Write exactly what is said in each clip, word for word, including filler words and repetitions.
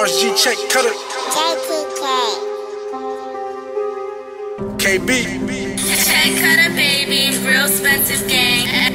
Mars G check cutter. K B. Check cutter, baby, real expensive gang.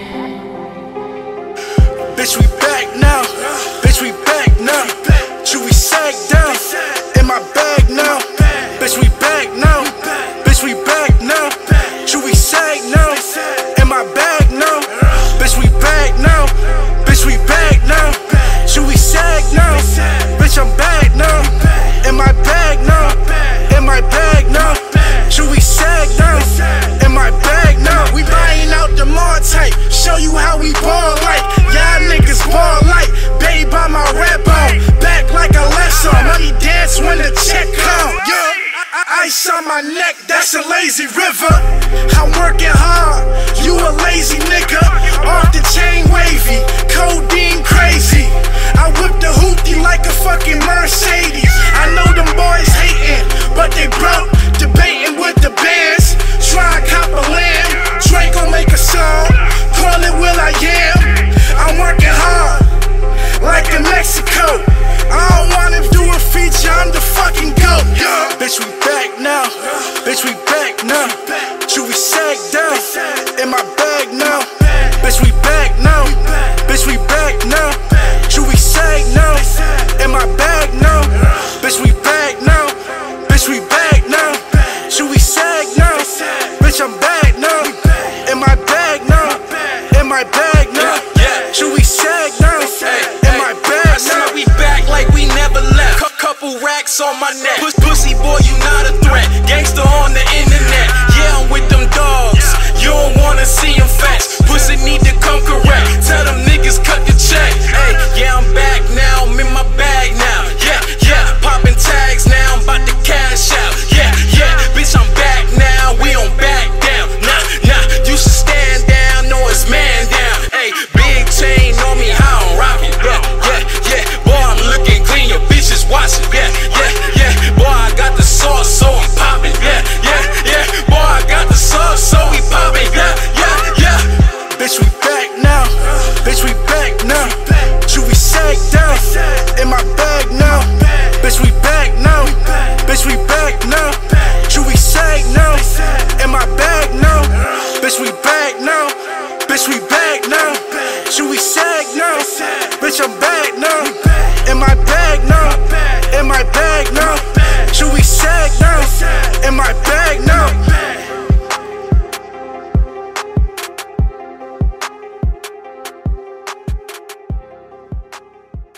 Bitch, we back now. Bitch, we back now. Chewy sag down in my bag now. Bitch, we back now. Bitch, we back now. Chewy sag now in my bag now. Bitch, we back now. Bitch, we back now. Chewy sag now. Bitch, I'm back now. In my bag now. In my bag now. Chewy sag now. In my bag now. We buying out the mall type. Show you how we ball like. Y'all niggas ball like. Babe by my rap on. Back like a lesson. Money dance when the check come. Yeah. Ice on my neck, that's a lazy river. I'm working hard, you a lazy nigga. Off the chain wavy, codeine crazy. I whip the hoopty like a fucking Mercedes. I know them boys hating, but they broke. Debating with the bands, try to cop a land. Drake gon' make a song, call it Will I Am. I'm working hard, like in Mexico. I don't wanna do a feature, I'm the fucking GOAT. Yeah. Bitch, we back now. Bitch, we back now. Chewy sag down in my bag now. Bitch, we back now. Bitch, we back now. Chewy sag now in my bag now. Bitch, we back now. Bitch, we back now. Chewy sag now. Bitch, I'm back now. In my bag now. In my bag now. Chewy sag now. In my bag now. We back like we never left. Couple racks on my neck. Pussy boy, you not a threat. Gangster on the internet. Yeah, I'm with them dogs. You don't wanna see them facts. Pussy need to come correct. Tell them niggas cut the check. Hey, yeah, I'm back now. I'm in my bag now. Yeah, yeah, popping tags now. I'm about to cash out. Yeah, yeah, bitch, I'm back now. We don't back down. Nah, nah, you should stand down. No, it's man down. Hey, big chain on me, how I'm rocking. Yeah, yeah, yeah, boy, I'm looking clean. Your bitches watching. Yeah, yeah, yeah, boy, I got the sauce, so I'm popping. Yeah, yeah, yeah, boy, I got the sauce, so we popping. Yeah, yeah, yeah. Bitch, we back now. Bitch, we back now. Chewy sag down in my bag now. Bitch, we back now. Bitch, we back now. Chewy sag now in my bag now. Bitch, we back.